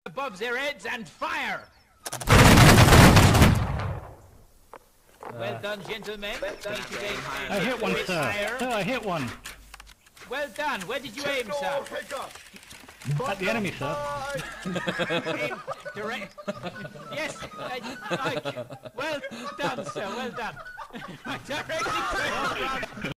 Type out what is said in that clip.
above their heads and fire! Well done, gentlemen. I hit one, sir. Sir, I hit one. Well done. Where did you aim, sir? At the enemy, sir. Aim direct. Yes. Well done, sir. Well done. Directly.